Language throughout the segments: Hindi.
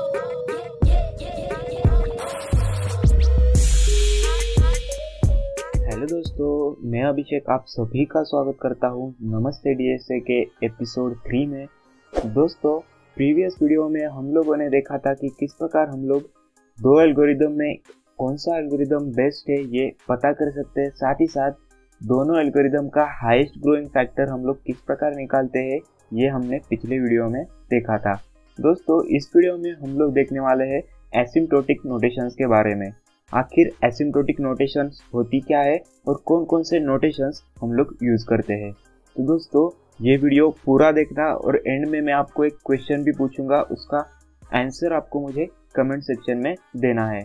हेलो दोस्तों, मैं अभिषेक आप सभी का स्वागत करता हूं नमस्ते डीएसए के एपिसोड 3 में। दोस्तों, प्रीवियस वीडियो में हम लोगों ने देखा था कि किस प्रकार हम लोग दो एल्गोरिदम में कौन सा एल्गोरिदम बेस्ट है ये पता कर सकते हैं। साथ ही साथ दोनों एल्गोरिदम का हाईएस्ट ग्रोइंग फैक्टर हम लोग किस प्रकार निकालते हैं ये हमने पिछले वीडियो में देखा था। दोस्तों, इस वीडियो में हम लोग देखने वाले हैं एसिम्प्टोटिक नोटेशंस के बारे में। आखिर एसिम्प्टोटिक नोटेशंस होती क्या है और कौन कौन से नोटेशंस हम लोग यूज़ करते हैं। तो दोस्तों, ये वीडियो पूरा देखना और एंड में मैं आपको एक क्वेश्चन भी पूछूंगा, उसका आंसर आपको मुझे कमेंट सेक्शन में देना है।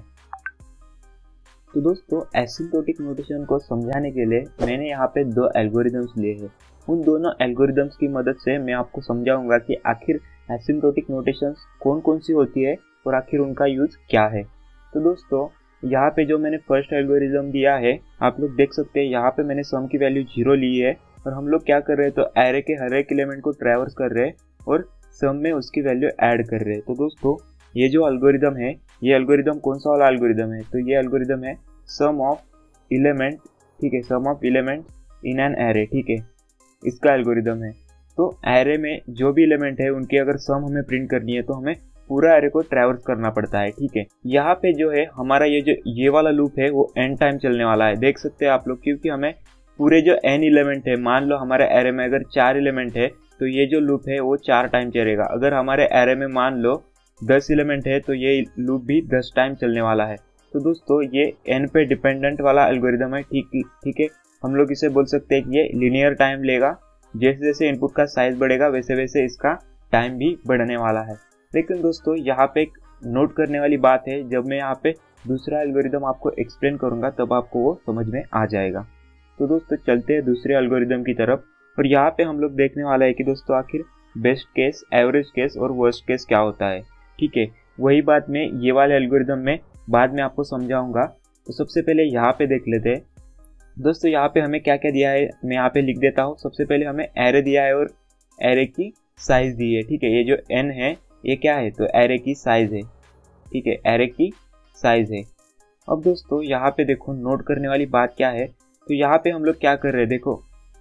तो दोस्तों, एसिम्प्टोटिक नोटेशन को समझाने के लिए मैंने यहाँ पे दो एल्गोरिदम्स लिए हैं। उन दोनों एल्गोरिदम्स की मदद से मैं आपको समझाऊंगा कि आखिर एसिम्प्टोटिक नोटेशंस कौन कौन सी होती है और आखिर उनका यूज़ क्या है। तो दोस्तों, यहाँ पे जो मैंने फर्स्ट एल्गोरिदम दिया है, आप लोग देख सकते हैं यहाँ पे मैंने सम की वैल्यू 0 ली है और हम लोग क्या कर रहे हैं, तो एरे के हर एक एलिमेंट को ट्रैवर्स कर रहे हैं और सम में उसकी वैल्यू ऐड कर रहे हैं। तो दोस्तों, ये जो एल्गोरिदम है, ये एल्गोरिदम कौन सा वाला एल्गोरिदम है, तो ये एल्गोरिदम है सम ऑफ एलिमेंट, ठीक है, sum of element in an array, ठीक है, इसका एल्गोरिदम है। तो एरे में जो भी एलिमेंट है उनकी अगर सम हमें प्रिंट करनी है तो हमें पूरा एरे को ट्रैवर्स करना पड़ता है, ठीक है। यहाँ पे जो है हमारा ये वाला लूप है वो n टाइम चलने वाला है, देख सकते हैं आप लोग, क्योंकि हमें पूरे जो n एलिमेंट है, मान लो हमारे एरे में अगर 4 एलिमेंट है तो ये जो लूप है वो 4 टाइम चलेगा। अगर हमारे एरे में मान लो 10 एलिमेंट है तो ये लूप भी 10 टाइम चलने वाला है। तो दोस्तों, ये n पे डिपेंडेंट वाला एल्गोरिदम है, ठीक है। हम लोग इसे बोल सकते हैं कि ये लीनियर टाइम लेगा, जैसे जैसे इनपुट का साइज बढ़ेगा वैसे वैसे इसका टाइम भी बढ़ने वाला है। लेकिन दोस्तों, यहाँ पे एक नोट करने वाली बात है, जब मैं यहाँ पे दूसरा एल्गोरिदम आपको एक्सप्लेन करूँगा तब आपको वो समझ में आ जाएगा। तो दोस्तों, चलते हैं दूसरे एल्गोरिदम की तरफ और यहाँ पे हम लोग देखने वाला है कि दोस्तों आखिर बेस्ट केस, एवरेज केस और वर्स्ट केस क्या होता है, ठीक है। वही बात मैं ये वाले एल्गोरिदम में बाद में आपको समझाऊँगा। तो सबसे पहले यहाँ पे देख लेते हैं। दोस्तों, यहाँ पे हमें क्या क्या दिया है मैं यहाँ पे लिख देता हूँ। सबसे पहले हमें एरे दिया है और एरे की साइज दी है, ठीक है। ये जो n है ये क्या है, तो एरे की साइज है, ठीक है, एरे की साइज है। अब दोस्तों, यहाँ पे देखो नोट करने वाली बात क्या है, तो यहाँ पे हम लोग क्या कर रहे हैं, देखो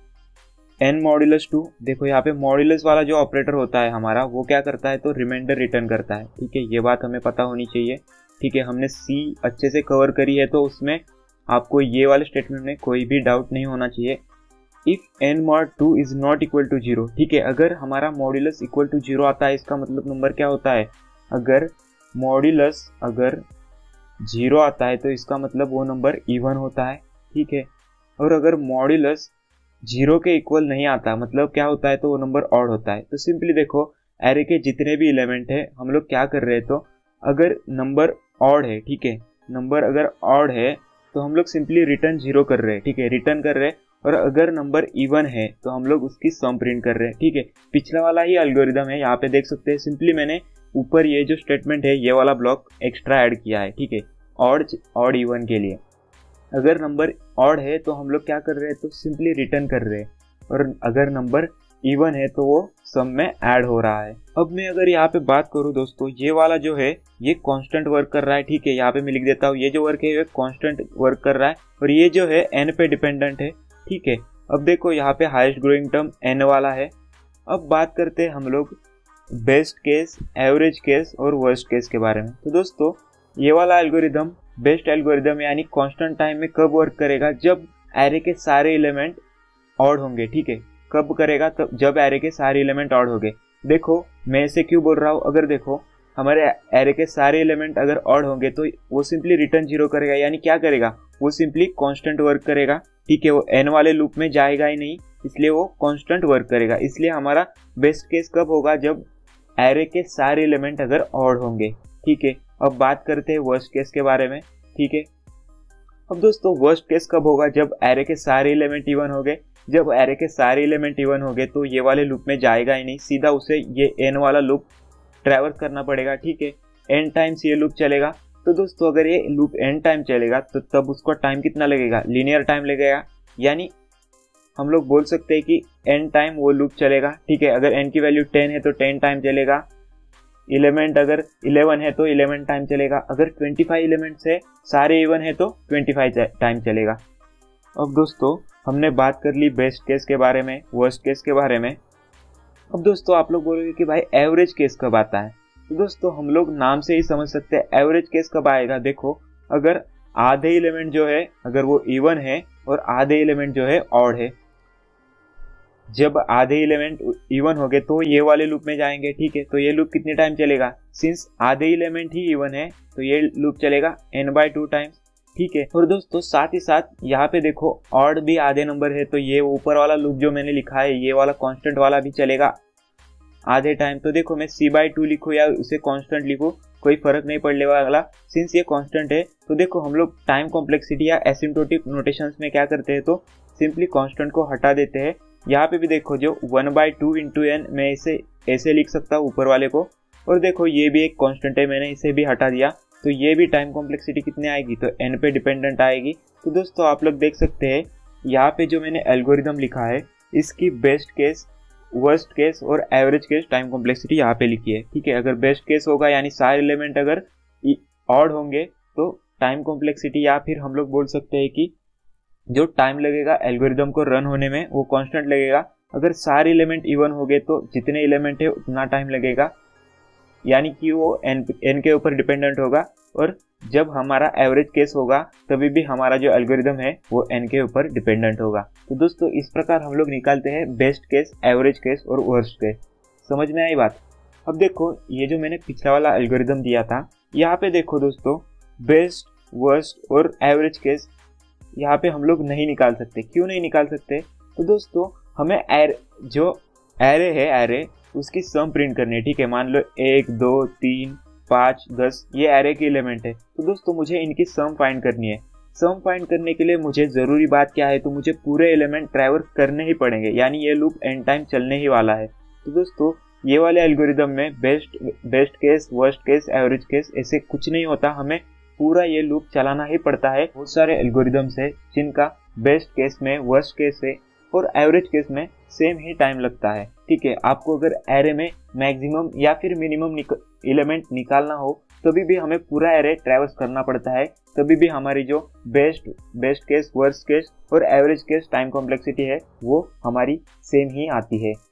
n मॉड्यूलस 2, देखो यहाँ पे मॉड्यूलस वाला जो ऑपरेटर होता है हमारा वो क्या करता है, तो रिमाइंडर रिटर्न करता है, ठीक है। ये बात हमें पता होनी चाहिए, ठीक है। हमने C अच्छे से कवर करी है तो उसमें आपको ये वाले स्टेटमेंट में कोई भी डाउट नहीं होना चाहिए। If n mod 2 is not equal to 0, ठीक है, अगर हमारा मॉड्यूलस इक्वल टू 0 आता है, इसका मतलब नंबर क्या होता है, अगर मॉड्यूलस अगर 0 आता है तो इसका मतलब वो नंबर इवन होता है, ठीक है। और अगर मॉड्यूलस 0 के इक्वल नहीं आता मतलब क्या होता है, तो वो नंबर ऑड होता है। तो सिंपली देखो, एरे के जितने भी एलिमेंट है हम लोग क्या कर रहे हैं, तो अगर नंबर ऑड है, ठीक है, नंबर अगर ऑड है तो हम लोग सिंपली रिटर्न 0 कर रहे हैं, ठीक है, रिटर्न कर रहे हैं। और अगर नंबर इवन है तो हम लोग उसकी सम प्रिंट कर रहे हैं, ठीक है। पिछला वाला ही एल्गोरिदम है, यहाँ पे देख सकते हैं। सिंपली मैंने ऊपर ये जो स्टेटमेंट है ये वाला ब्लॉक एक्स्ट्रा ऐड किया है, ठीक है, ऑड इवन के लिए। अगर नंबर ऑड है तो हम लोग क्या कर रहे हैं, तो सिंपली रिटर्न कर रहे हैं, और अगर नंबर इवन है तो वो सम में ऐड हो रहा है। अब मैं अगर यहाँ पे बात करूँ दोस्तों, ये वाला जो है ये कांस्टेंट वर्क कर रहा है, ठीक है। यहाँ पे मैं लिख देता हूँ, ये जो वर्क है ये कांस्टेंट वर्क कर रहा है और ये जो है n पे डिपेंडेंट है, ठीक है। अब देखो यहाँ पे हाईएस्ट ग्रोइंग टर्म n वाला है। अब बात करते हैं हम लोग बेस्ट केस, एवरेज केस और वर्स्ट केस के बारे में। तो दोस्तों, ये वाला एल्गोरिदम बेस्ट एल्गोरिदम यानी कांस्टेंट टाइम में कब वर्क करेगा, जब एरे के सारे एलिमेंट ऑड होंगे, ठीक है। कब करेगा, तब जब एरे के सारे एलिमेंट ऑड होंगे। देखो मैं ऐसे क्यों बोल रहा हूँ, अगर देखो हमारे एरे के सारे एलिमेंट अगर ऑड होंगे तो वो सिंपली रिटर्न 0 करेगा, यानी क्या करेगा, वो सिंपली कांस्टेंट वर्क करेगा, ठीक है। वो n वाले लूप में जाएगा ही नहीं, इसलिए वो कांस्टेंट वर्क करेगा। इसलिए हमारा बेस्ट केस कब होगा, जब एरे के सारे एलिमेंट अगर ऑड होंगे, ठीक है। अब बात करते हैं वर्स्ट केस के बारे में, ठीक है। अब दोस्तों, वर्स्ट केस कब होगा, जब एरे के सारे एलिमेंट इवन हो गए। जब एरे के सारे एलिमेंट इवन हो गए तो ये वाले लूप में जाएगा ही नहीं, सीधा उसे ये n वाला लूप ट्रैवर्स करना पड़ेगा, ठीक है। n टाइम्स ये लूप चलेगा। तो दोस्तों, अगर ये लूप n टाइम चलेगा तो तब उसको टाइम कितना लगेगा, लीनियर टाइम लगेगा, यानी हम लोग बोल सकते हैं कि n टाइम वो लूप चलेगा, ठीक है। अगर n की वैल्यू 10 है तो 10 टाइम चलेगा, एलिमेंट अगर 11 है तो 11 टाइम चलेगा, अगर 25 एलिमेंट्स है सारे इवन है तो 25 टाइम चलेगा। अब दोस्तों हमने बात कर ली बेस्ट केस के बारे में, वर्स्ट केस के बारे में। अब दोस्तों आप लोग बोलोगे कि भाई एवरेज केस कब आता है, तो दोस्तों हम लोग नाम से ही समझ सकते हैं एवरेज केस कब आएगा। देखो अगर आधे एलिमेंट जो है अगर वो इवन है और आधे एलिमेंट जो है ऑड है, जब आधे एलिमेंट इवन हो गए तो ये वाले लूप में जाएंगे, ठीक है। तो ये लूप कितने टाइम चलेगा, सिंस आधे एलिमेंट ही इवन है तो ये लूप चलेगा n/2 टाइम्स, ठीक है। और दोस्तों साथ ही साथ यहाँ पे देखो ऑड भी आधे नंबर है तो ये ऊपर वाला लूप जो मैंने लिखा है ये वाला कांस्टेंट वाला भी चलेगा आधे टाइम। तो देखो मैं c/2 लिखूँ या उसे कांस्टेंट लिखूँ कोई फर्क नहीं पड़ने वाला, सिंस ये कांस्टेंट है। तो देखो हम लोग टाइम कॉम्प्लेक्सिटी या एसिम्प्टोटिक नोटेशंस में क्या करते हैं, तो सिंपली कांस्टेंट को हटा देते हैं। यहाँ पे भी देखो जो 1/2 इंटू n मैं इसे ऐसे लिख सकता हूँ ऊपर वाले को, और देखो ये भी एक कांस्टेंट है मैंने इसे भी हटा दिया, तो ये भी टाइम कॉम्प्लेक्सिटी कितने आएगी, तो n पे डिपेंडेंट आएगी। तो दोस्तों आप लोग देख सकते हैं यहाँ पे जो मैंने एल्गोरिदम लिखा है इसकी बेस्ट केस, वर्स्ट केस और एवरेज केस टाइम कॉम्प्लेक्सिटी यहाँ पे लिखी है, ठीक है। अगर बेस्ट केस होगा यानी सारे एलिमेंट अगर ऑड होंगे तो टाइम कॉम्प्लेक्सिटी, या फिर हम लोग बोल सकते हैं कि जो टाइम लगेगा एल्गोरिदम को रन होने में वो कांस्टेंट लगेगा। अगर सारे एलिमेंट इवन हो गए तो जितने एलिमेंट है उतना टाइम लगेगा, यानी कि वो n के ऊपर डिपेंडेंट होगा। और जब हमारा एवरेज केस होगा तभी भी हमारा जो एल्गोरिदम है वो n के ऊपर डिपेंडेंट होगा। तो दोस्तों इस प्रकार हम लोग निकालते हैं बेस्ट केस, एवरेज केस और वर्स्ट केस। समझ में आई बात। अब देखो ये जो मैंने पिछला वाला एल्गोरिदम दिया था यहाँ पे देखो दोस्तों बेस्ट, वर्स्ट और एवरेज केस यहाँ पे हम लोग नहीं निकाल सकते। क्यों नहीं निकाल सकते, तो दोस्तों हमें जो एरे है एरे उसकी सम प्रिंट करनी है, ठीक है। मान लो 1 2 3 5 10 ये एरे के एलिमेंट है, तो दोस्तों मुझे इनकी सम फाइंड करनी है। सम फाइंड करने के लिए मुझे ज़रूरी बात क्या है, तो मुझे पूरे एलिमेंट ट्रैवर्स करने ही पड़ेंगे, यानी ये लूप एन टाइम चलने ही वाला है। तो दोस्तों ये वाले एल्गोरिदम में best case, worst case, average case ऐसे कुछ नहीं होता, हमें पूरा ये लूप चलाना ही पड़ता है। बहुत सारे एल्गोरिदम्स है जिनका बेस्ट केस में, वर्स्ट केस है और एवरेज केस में सेम ही टाइम लगता है, ठीक है। आपको अगर एरे में मैक्सिमम या फिर मिनिमम एलिमेंट निकालना हो तभी भी हमें पूरा एरे ट्रैवर्स करना पड़ता है, तभी भी हमारी जो बेस्ट केस, वर्स्ट केस और एवरेज केस टाइम कॉम्प्लेक्सिटी है वो हमारी सेम ही आती है।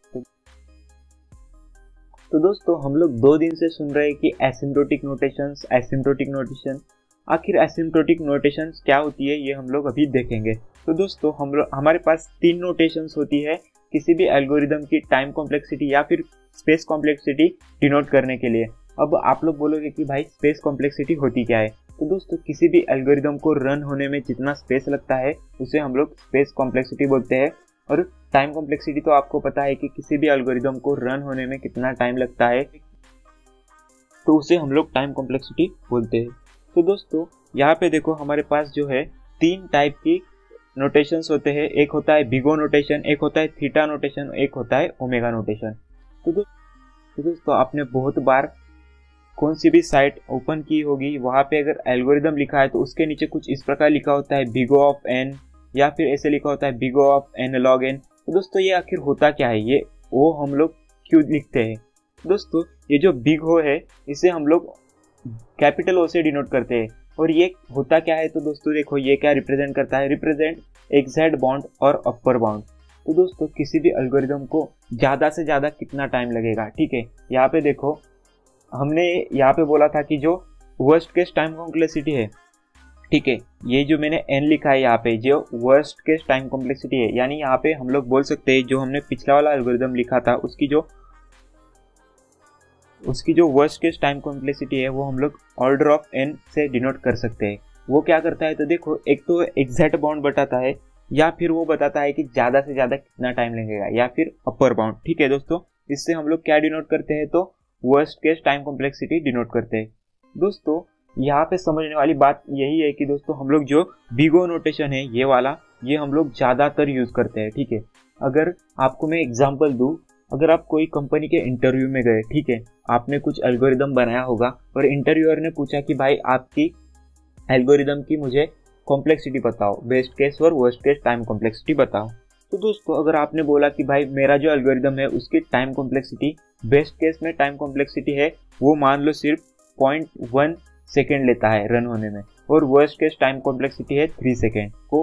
तो दोस्तों हम लोग 2 दिन से सुन रहे हैं कि एसिम्प्टोटिक नोटेशन। आखिर एसिम्प्टोटिक नोटेशंस क्या होती है ये हम लोग अभी देखेंगे। तो दोस्तों हमारे पास 3 नोटेशंस होती है किसी भी एल्गोरिदम की टाइम कॉम्प्लेक्सिटी या फिर स्पेस कॉम्प्लेक्सिटी डिनोट करने के लिए। अब आप लोग बोलोगे कि भाई स्पेस कॉम्प्लेक्सिटी होती क्या है, तो दोस्तों किसी भी एल्गोरिदम को रन होने में जितना स्पेस लगता है उसे हम लोग स्पेस कॉम्प्लेक्सिटी बोलते हैं। और टाइम कॉम्प्लेक्सिटी तो आपको पता है कि किसी भी एल्गोरिदम को रन होने में कितना टाइम लगता है, तो उसे हम लोग टाइम कॉम्प्लेक्सिटी बोलते हैं। तो दोस्तों यहाँ पे देखो हमारे पास जो है 3 टाइप की नोटेशंस होते हैं। एक होता है बिग ओ नोटेशन, एक होता है थीटा नोटेशन, एक होता है ओमेगा नोटेशन। तो दोस्तों आपने बहुत बार कौन सी भी साइट ओपन की होगी, वहाँ पे अगर एल्गोरिदम लिखा है तो उसके नीचे कुछ इस प्रकार लिखा होता है बिग ओ ऑफ एन, या फिर ऐसे लिखा होता है big O of n log n. तो दोस्तों ये आखिर होता क्या है, ये ओ हम लोग क्यों लिखते हैं। दोस्तों ये जो बिग ओ है इसे हम लोग कैपिटल ओ से डिनोट करते हैं। और ये होता क्या है, तो दोस्तों देखो ये क्या रिप्रेजेंट करता है, रिप्रेजेंट एग्जैक्ट बाउंड और अपर बाउंड। तो दोस्तों किसी भी एल्गोरिदम को ज़्यादा से ज़्यादा कितना टाइम लगेगा, ठीक है। यहाँ पे देखो हमने यहाँ पे बोला था कि जो वर्स्ट केस टाइम कॉम्प्लेक्सिटी है, ठीक है, ये जो मैंने n लिखा है यहाँ पे जो वर्स्ट केस टाइम कॉम्प्लेक्सिटी है, यानी यहाँ पे हम लोग बोल सकते हैं जो हमने पिछला वाला एल्गोरिदम लिखा था उसकी जो वर्स्ट केस टाइम कॉम्प्लेक्सिटी है वो हम लोग ऑर्डर ऑफ n से डिनोट कर सकते हैं। वो क्या करता है, तो देखो एक तो एग्जैक्ट बाउंड बताता है, या फिर वो बताता है कि ज़्यादा से ज़्यादा कितना टाइम लगेगा, या फिर अपर बाउंड, ठीक है दोस्तों। इससे हम लोग क्या डिनोट करते हैं, तो worst case time complexity denote करते हैं। दोस्तों यहाँ पे समझने वाली बात यही है कि दोस्तों हम लोग जो बिग ओ नोटेशन है ये वाला, ये हम लोग ज़्यादातर यूज़ करते हैं, ठीक है। अगर आपको मैं एग्जांपल दूँ, अगर आप कोई कंपनी के इंटरव्यू में गए, ठीक है, आपने कुछ एल्गोरिदम बनाया होगा और इंटरव्यूअर ने पूछा कि भाई आपकी एल्गोरिदम की मुझे कॉम्प्लेक्सिटी बताओ, बेस्ट केस और वर्स्ट केस टाइम कॉम्प्लेक्सिटी बताओ। तो दोस्तों अगर आपने बोला कि भाई मेरा जो एल्गोरिदम है उसकी टाइम कॉम्प्लेक्सिटी बेस्ट केस में टाइम कॉम्प्लेक्सिटी है वो मान लो सिर्फ 0.1 सेकेंड लेता है रन होने में, और वर्स्ट केस टाइम कॉम्प्लेक्सिटी है 3 सेकेंड को,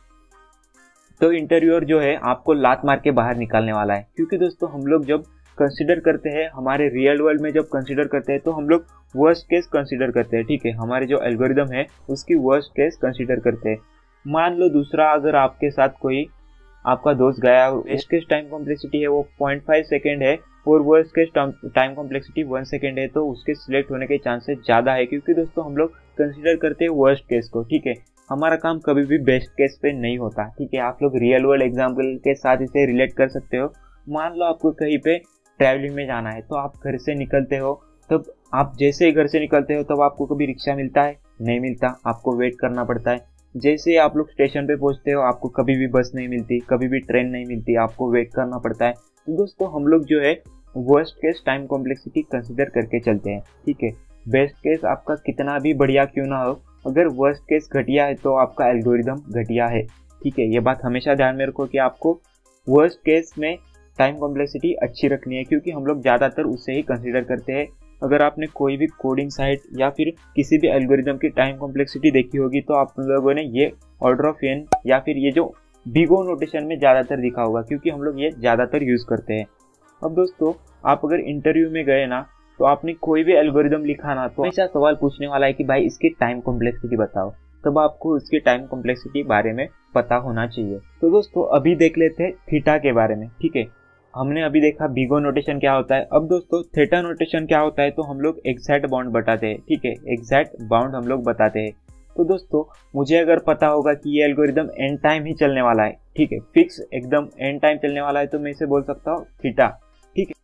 तो इंटरव्यूअर जो है आपको लात मार के बाहर निकालने वाला है। क्योंकि दोस्तों हम लोग जब कंसिडर करते हैं, हमारे रियल वर्ल्ड में जब कंसिडर करते हैं तो हम लोग वर्स्ट केस कंसिडर करते हैं, ठीक है। हमारे जो एल्गोरिदम है उसकी वर्स्ट केस कंसिडर करते हैं। मान लो दूसरा, अगर आपके साथ कोई आपका दोस्त गया, बेस्ट केस टाइम कॉम्प्लेक्सिटी है वो 0.5 सेकेंड है और worst case time complexity 1 second है, तो उसके सिलेक्ट होने के चांसेस ज़्यादा है। क्योंकि दोस्तों हम लोग कंसिडर करते हैं वर्स्ट केस को, ठीक है। हमारा काम कभी भी बेस्ट केस पे नहीं होता, ठीक है। आप लोग रियल वर्ल्ड एग्जाम्पल के साथ इसे रिलेट कर सकते हो। मान लो आपको कहीं पे ट्रैवलिंग में जाना है, तो आप घर से निकलते हो, तब आप जैसे ही घर से निकलते हो तब आपको कभी रिक्शा मिलता है? नहीं मिलता, आपको वेट करना पड़ता है। जैसे ही आप लोग स्टेशन पे पहुंचते हो आपको कभी भी बस नहीं मिलती, कभी भी ट्रेन नहीं मिलती, आपको वेट करना पड़ता है। तो दोस्तों हम लोग जो है worst case time complexity consider करके चलते हैं, ठीक है। बेस्ट केस आपका कितना भी बढ़िया क्यों ना हो, अगर वर्स्ट केस घटिया है तो आपका एल्गोरिदम घटिया है, ठीक है। ये बात हमेशा ध्यान में रखो कि आपको वर्स्ट केस में टाइम कॉम्प्लेक्सिटी अच्छी रखनी है, क्योंकि हम लोग ज़्यादातर उससे ही कंसिडर करते हैं। अगर आपने कोई भी कोडिंग साइट या फिर किसी भी एल्गोरिदम की टाइम कॉम्प्लेक्सिटी देखी होगी तो आप लोगों ने ये ऑर्डर ऑफ एन या फिर ये जो बिग ओ नोटेशन में ज़्यादातर दिखा होगा, क्योंकि हम लोग ये ज़्यादातर यूज़ करते हैं। अब दोस्तों आप अगर इंटरव्यू में गए ना, तो आपने कोई भी एल्गोरिदम लिखा ना, तो हमेशा सवाल पूछने वाला है कि भाई इसकी टाइम कॉम्प्लेक्सिटी बताओ, तब आपको इसकी टाइम कॉम्प्लेक्सिटी बारे में पता होना चाहिए। तो दोस्तों अभी देख लेते हैं थीटा के बारे में, ठीक है। हमने अभी देखा बिग ओ नोटेशन क्या होता है। अब दोस्तों थीटा नोटेशन क्या होता है, तो हम लोग एग्जैक्ट बाउंड बताते हैं, ठीक है। एग्जैक्ट बाउंड हम लोग बताते हैं। तो दोस्तों मुझे अगर पता होगा कि ये एल्गोरिदम एंड टाइम ही चलने वाला है, ठीक है, फिक्स एकदम एंड टाइम चलने वाला है, तो मैं इसे बोल सकता हूँ थीटा, ठीक है।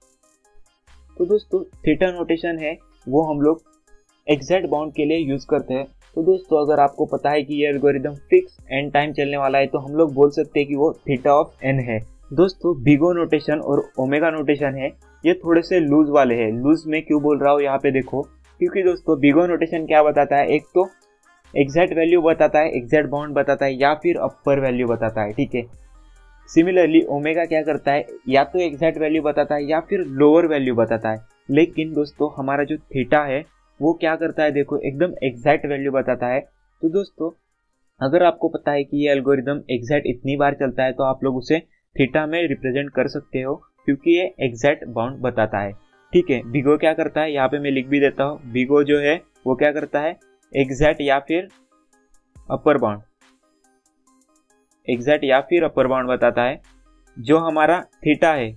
तो दोस्तों थीटा नोटेशन है वो हम लोग एग्जैक्ट बाउंड के लिए यूज करते हैं। तो दोस्तों अगर आपको पता है कि ये एल्गोरिदम फिक्स एंड टाइम चलने वाला है, तो हम लोग बोल सकते हैं कि वो थीटा ऑफ एन है। दोस्तों बिग ओ नोटेशन और ओमेगा नोटेशन है ये थोड़े से लूज वाले हैं। लूज में क्यों बोल रहा हूँ यहाँ पे देखो, क्योंकि दोस्तों बिग ओ नोटेशन क्या बताता है, एक तो एग्जैक्ट वैल्यू बताता है, एग्जैक्ट बाउंड बताता है, या फिर अपर वैल्यू बताता है, ठीक है। सिमिलरली ओमेगा क्या करता है, या तो एग्जैक्ट वैल्यू बताता है या फिर लोअर वैल्यू बताता है। लेकिन दोस्तों हमारा जो थीटा है वो क्या करता है, देखो एकदम एग्जैक्ट वैल्यू बताता है। तो दोस्तों अगर आपको पता है कि ये एल्गोरिदम एग्जैक्ट इतनी बार चलता है, तो आप लोग उसे थीटा में रिप्रेजेंट कर सकते हो, क्योंकि ये एग्जैक्ट बाउंड बताता है, ठीक है। बिगो क्या करता है, यहाँ पे मैं लिख भी देता हूँ। बिगो जो है वो क्या करता है, एग्जैक्ट या फिर अपर बाउंड, एग्जैक्ट या फिर अपर बाउंड बताता है। जो हमारा थीटा है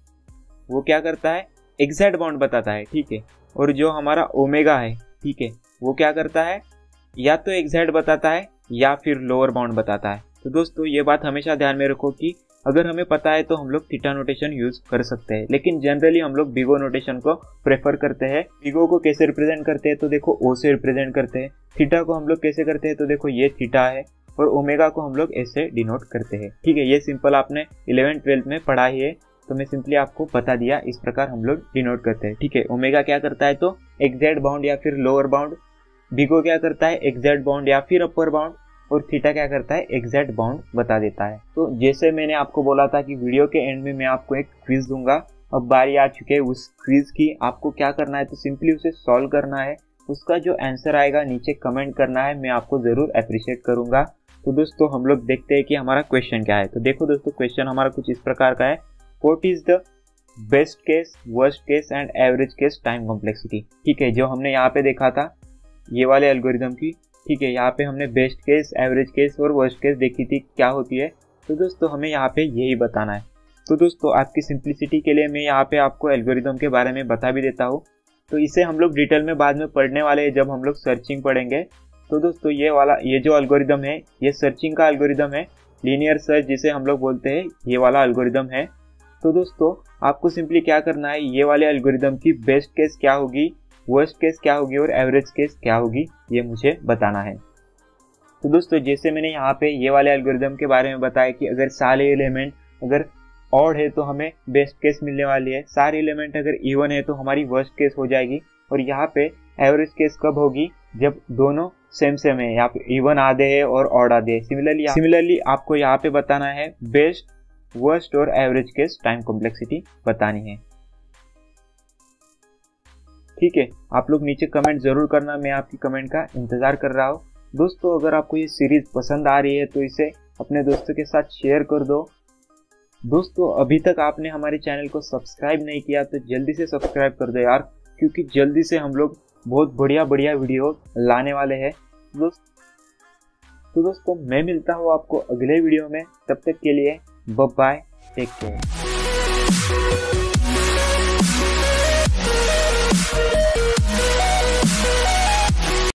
वो क्या करता है, एग्जैक्ट बाउंड बताता है, ठीक है। और जो हमारा ओमेगा है, ठीक है, वो क्या करता है, या तो एग्जैक्ट बताता है या फिर लोअर बाउंड बताता है। तो दोस्तों ये बात हमेशा ध्यान में रखो कि अगर हमें पता है तो हम लोग थीटा नोटेशन यूज कर सकते हैं, लेकिन जनरली हम लोग बिगो नोटेशन को प्रेफर करते हैं। बिगो को कैसे रिप्रेजेंट करते हैं, तो देखो ओ से रिप्रेजेंट करते हैं। थीटा को हम लोग कैसे करते हैं, तो देखो ये थीटा है, और ओमेगा को हम लोग ऐसे डिनोट करते हैं, ठीक है। ये सिंपल आपने 11th-12th में पढ़ा ही है, तो मैं सिंपली आपको बता दिया, इस प्रकार हम लोग डिनोट करते हैं, ठीक है। ओमेगा क्या करता है, तो एग्जैक्ट बाउंड या फिर लोअर बाउंड। बिगो क्या करता है, एग्जैक्ट बाउंड या फिर अपर बाउंड। और थीटा क्या करता है, एग्जैक्ट बाउंड बता देता है। तो जैसे मैंने आपको बोला था कि वीडियो के एंड में मैं आपको एक क्विज दूंगा, अब बारी आ चुकी है उस क्विज की। आपको क्या करना है, तो सिंपली उसे सॉल्व करना है, उसका जो आंसर आएगा नीचे कमेंट करना है, मैं आपको जरूर अप्रिशिएट करूंगा। तो दोस्तों हम लोग देखते हैं कि हमारा क्वेश्चन क्या है। तो देखो दोस्तों क्वेश्चन हमारा कुछ इस प्रकार का है, what is the best case, worst case and average case time complexity, ठीक है। जो हमने यहाँ पे देखा था ये वाले एल्गोरिदम की, ठीक है, यहाँ पे हमने बेस्ट केस, एवरेज केस और वर्स्ट केस देखी थी क्या होती है। तो दोस्तों हमें यहाँ पे यही बताना है। तो दोस्तों आपकी सिंप्लिसिटी के लिए मैं यहाँ पे आपको एल्गोरिदम के बारे में बता भी देता हूँ। तो इसे हम लोग डिटेल में बाद में पढ़ने वाले हैं जब हम लोग सर्चिंग पढ़ेंगे। तो दोस्तों ये जो एल्गोरिदम है ये सर्चिंग का एल्गोरिदम है, लीनियर सर्च जिसे हम लोग बोलते हैं, ये वाला एल्गोरिदम है। तो दोस्तों आपको सिंपली क्या करना है, ये वाले एल्गोरिदम की बेस्ट केस क्या होगी, वर्स्ट केस क्या होगी और एवरेज केस क्या होगी, ये मुझे बताना है। तो दोस्तों जैसे मैंने यहाँ पे ये वाले एल्गोरिदम के बारे में बताया कि अगर सारे एलिमेंट अगर ऑड है तो हमें बेस्ट केस मिलने वाली है, सारे एलिमेंट अगर इवन है तो हमारी वर्स्ट केस हो जाएगी। और यहाँ पे एवरेज केस कब होगी, जब दोनों सेम सेम है, यहाँ पे इवन आधे है और ऑड आधे है। सिमिलरली आपको यहाँ पे बताना है बेस्ट वर्स्ट और एवरेज केस टाइम कॉम्प्लेक्सिटी बतानी है। ठीक है, आप लोग नीचे कमेंट जरूर करना, मैं आपकी कमेंट का इंतजार कर रहा हूँ। दोस्तों अगर आपको ये सीरीज पसंद आ रही है तो इसे अपने दोस्तों के साथ शेयर कर दो। दोस्तों अभी तक आपने हमारे चैनल को सब्सक्राइब नहीं किया तो जल्दी से सब्सक्राइब कर दो यार, क्योंकि जल्दी से हम लोग बहुत बढ़िया बढ़िया वीडियो लाने वाले हैं। तो दोस्तों मैं मिलता हूँ आपको अगले वीडियो में, तब तक के लिए बाय बाय, टेक केयर।